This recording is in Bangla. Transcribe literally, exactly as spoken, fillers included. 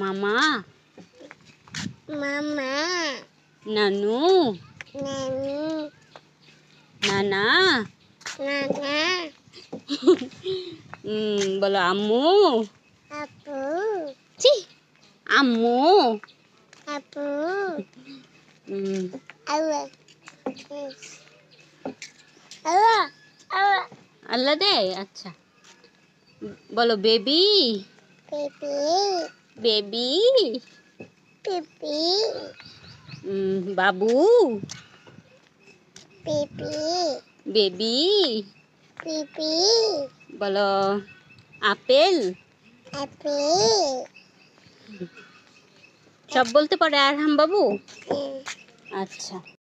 মামা মামা নানু নানু নানা নানা উম বলো আম্মু আপু ছি আম্মু আপু উম আল্লাহ আল্লাহ আল্লাহ আল্লাহ দে আচ্ছা বলো বেবি বেবি বেবি বেবি উম বাবু বেবি বেবি বেবি বলো আপেল আপেল সব বলতে পারে আরহাম বাবু হুম আচ্ছা।